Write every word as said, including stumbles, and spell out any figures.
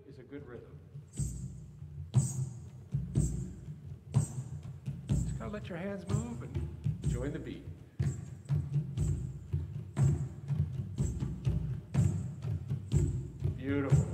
is a good rhythm. Just gotta let your hands move and join the beat. Beautiful.